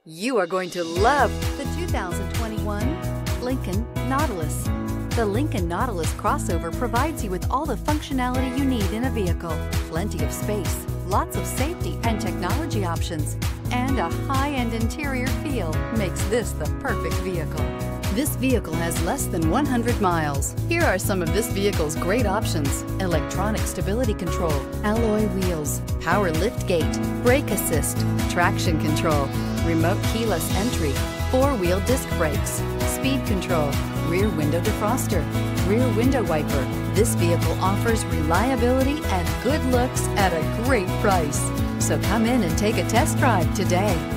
You are going to love the 2021 Lincoln Nautilus. The Lincoln Nautilus crossover provides you with all the functionality you need in a vehicle. Plenty of space, lots of safety and technology options, and a high-end interior feel makes this the perfect vehicle. This vehicle has less than 100 miles. Here are some of this vehicle's great options: electronic stability control, alloy wheels, power liftgate, brake assist, traction control, remote keyless entry, four-wheel disc brakes, speed control, rear window defroster, rear window wiper. This vehicle offers reliability and good looks at a great price. So come in and take a test drive today.